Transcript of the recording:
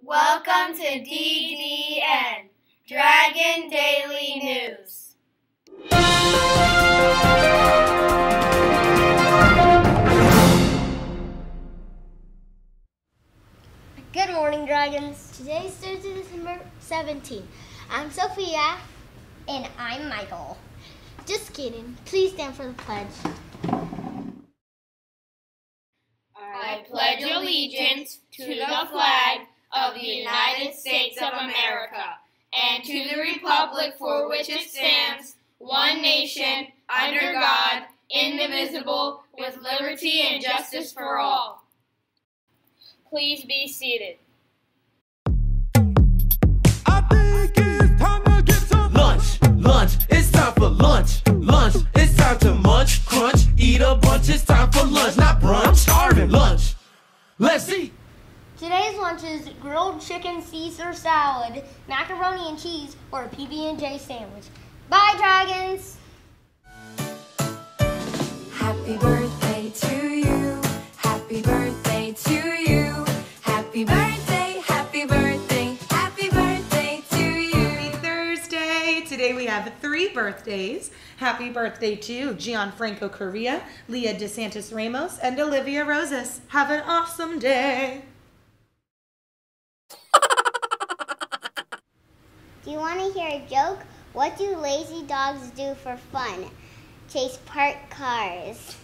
Welcome to DDN, Dragon Daily News. Good morning, Dragons. Today is Thursday, December 17th. I'm Sophia. And I'm Michael. Just kidding. Please stand for the pledge. I pledge allegiance to the flag of the United States of America and to the republic for which it stands, one nation, under God, indivisible, with liberty and justice for all. Please be seated. I think it's time to get some lunch. It's time for lunch. It's time to munch, crunch, eat a bunch. It's time for lunch, not brunch. Starving lunch. Let's eat. Today's lunch is grilled chicken Caesar salad, macaroni and cheese, or a PB&J sandwich. Bye, Dragons! Happy birthday to you. Happy birthday to you. Happy birthday, happy birthday, happy birthday to you. Happy Thursday. Today we have 3 birthdays. Happy birthday to Gianfranco Correa, Leah DeSantis Ramos, and Olivia Rosas. Have an awesome day. Do you want to hear a joke? What do lazy dogs do for fun? Chase parked cars.